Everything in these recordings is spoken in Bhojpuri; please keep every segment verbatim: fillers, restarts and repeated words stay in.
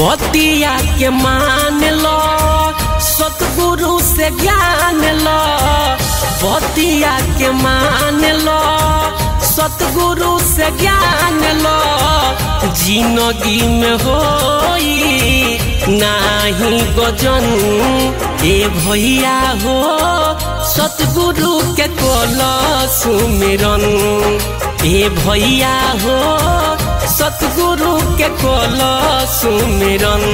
बतिया के मान लो, सतगुरु से ज्ञान लो। बतिया के मान लो, सतगुरु से ज्ञान लो। जिंदगी में होई नाही गजन, ए भैया हो सतगुरु के कोला सुमिरन। ए भैया हो सतगुरु के कोला सुमिरन।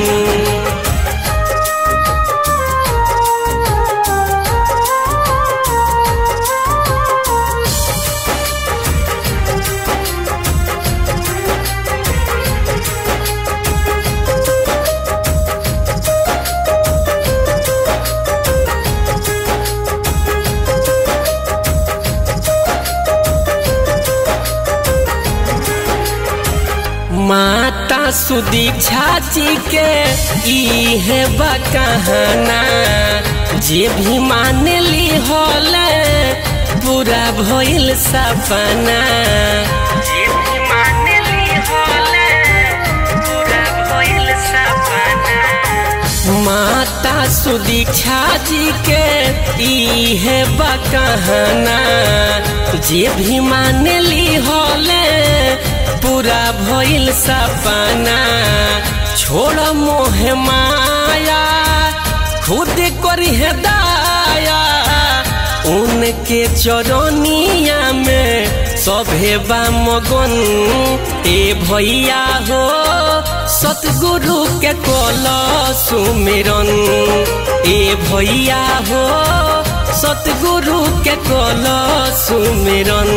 माता सुदीक्षा जी के ई है बकहाना, जे भी मान ली होले पूरा भइल सपना। जे भी मान ली होले पूरा भइल सपना। माता सुदीक्षा जी के ई है बकहाना, जे भी मान ली होले पूरा भइल सपना। छोड़ मोह माया खुद करी है दाया, उनके चरनिया में सभे बा मगन। ए भैया हो सतगुरु के कोला सुमिरन। ए भैया हो सतगुरु के कोला सुमिरन।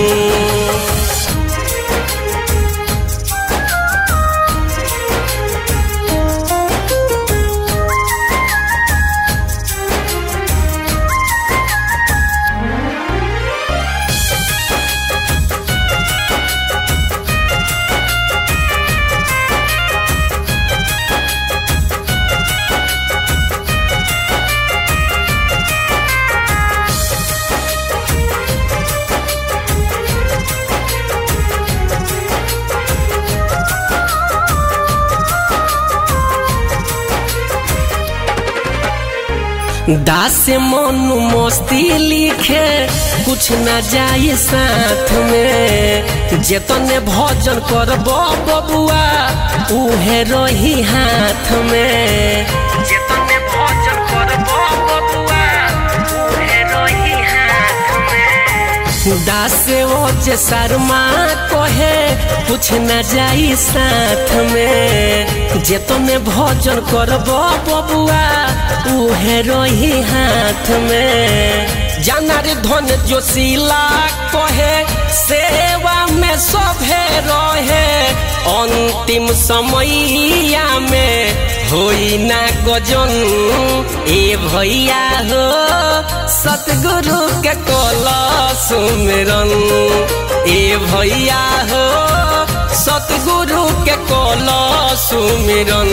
दास मनु मस्ती लिखे कुछ न जाए साथ में। जेतने भजन करबो बबुआ उहे रही हाथ में। जेतने भजन करबो बबुआ उहे रही हाथ में। दास ओ जे शर्मा कहे कुछ न जाई साथ में। जेतने भजन करबो बबुआ उहे रही हाथ में। जानार धन जोशीला कहे सेवा में सभे रहे। अंतिम समैया में होई ना गजन। ए भैया हो सतगुरु के कोला सुमिरन। ए भैया हो सतगुरु के कोला सुमिरन।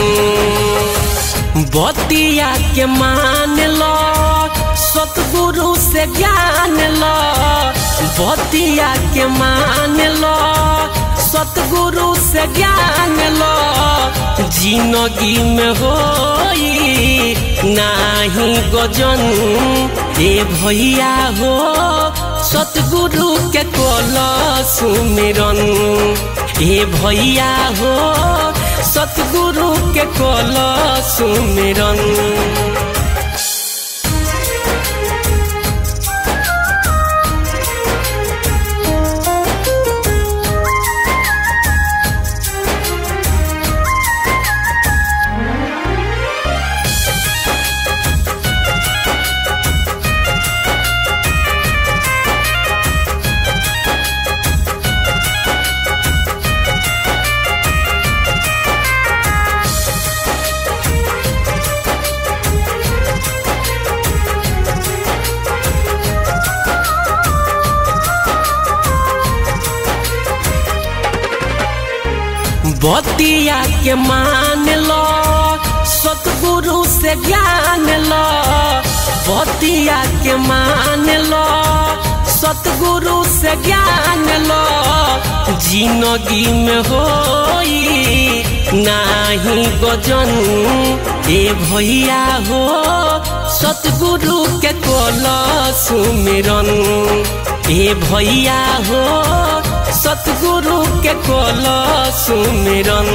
बतिया के मान लो, सतगुरु से ज्ञान लो। बतिया के मान लो, सतगुरु से ज्ञान लो। जिंदगी में होई नाही गजन। ए भैया हो सतगुरु के कोला सुमिरन। ए भैया हो सतगुरु के कोला सुमिरन। बतिया के मान लो, सतगुरु से ज्ञान लो। बतिया के मान लो, सतगुरु से ज्ञान लो। जिंदगी में होई नाही गजन। ए भैया हो सतगुरु के कोल सुमिरन। ए भैया हो सतगुरु के कोल सुमिरन।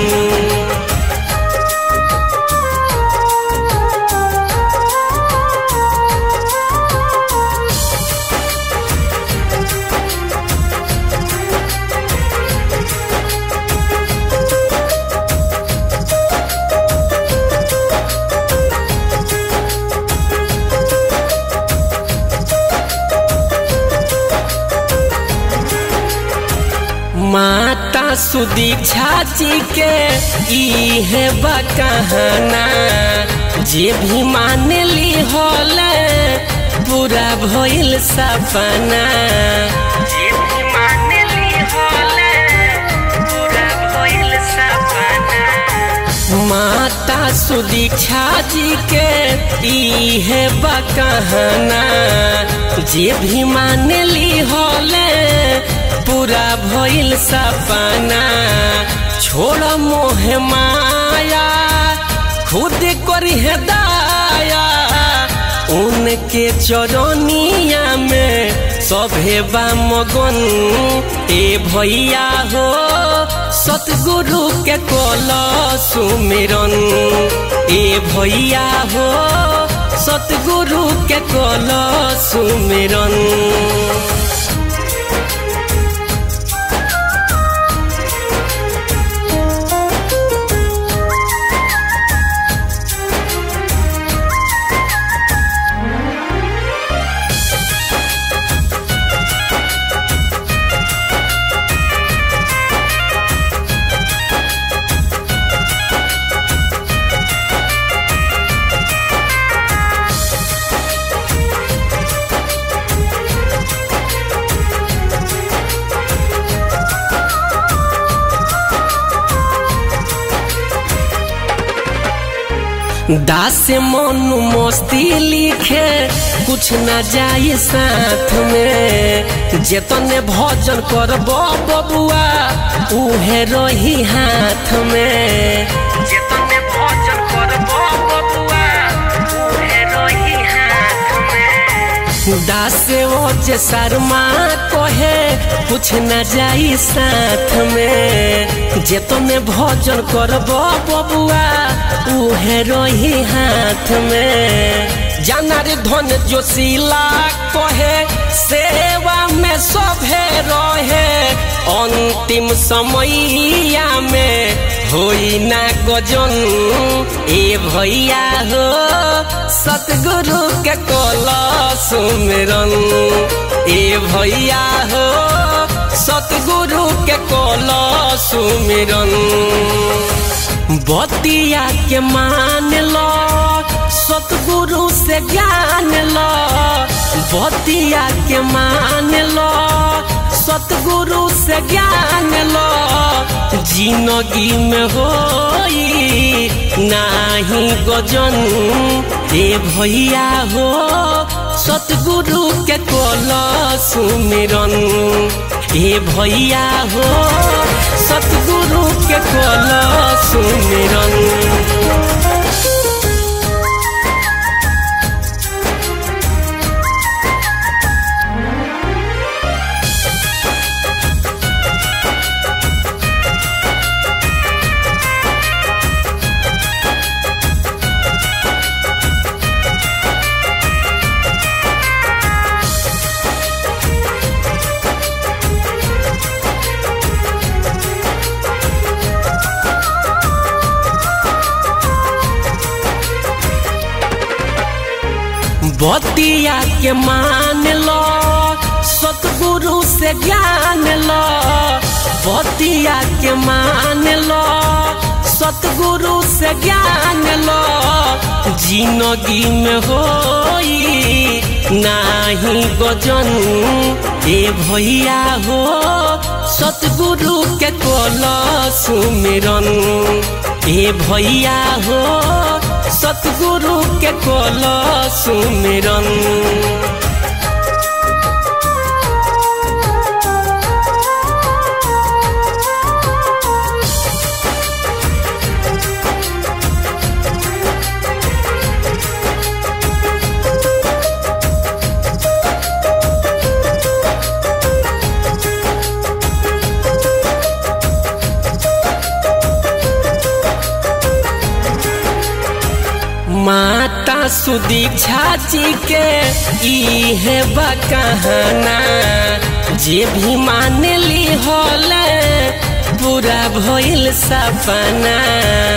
माता सुदीक्षा जी के ई है बकहाना। जे भी मान ली होले पूरा भइल सपना। जे भी मान ली होले पूरा भइल सपना। माता सुदीक्षा जी के ई है बकहाना। जे भी मान ली होले पूरा भइल सपना। छोड़ मोह माया खुद करी है दाया। उनके चरनिया में सभे बा मगन। ए भैया हो सतगुरु के कोल सुमिरन। ए भैया हो सतगुरु के कोल सुमिरन। दास मनु मस्ती लिखे कुछ न जाए साथ में। जेतने भजन करबो बबुआ उहे रही हाथ में। जेतने भजन करबो बबुआ उहे रही हाथ में। दास ओ जे शर्मा कहे कुछ न जाई साथ में। जेतने भजन करबो बबुआ उहे रही हाथ में। जाना रे धन जोशीला कहे सेवा में सभे रहे। अंतिम समैया में होई ना गजन। ए भैया हो सतगुरु के कोल सुमिरन। ए भैया हो सतगुरु के कोल सुमिरन। बतिया के मान लो सतगुरु से ज्ञान लो। बतिया के मान लो सतगुरु से ज्ञान लो। जिंदगी में होई नाही गजन। ए भैया हो सतगुरु के कोल सुमिरन। ए भैया हो सतगुरु के कोल सुमिरन। बतिया के मान लो सतगुरु से ज्ञान लो। बतिया के मान लो सतगुरु से ज्ञान लो। जिंदगी में होई नाही गजन। ए भैया हो सतगुरु के कोल सुमिरन। ए भैया हो सतगुरु के कोल सुमिरन। सुदीक्षा जी के इहे बकहाना जे भी मान ली होले पूरा भइल सपना।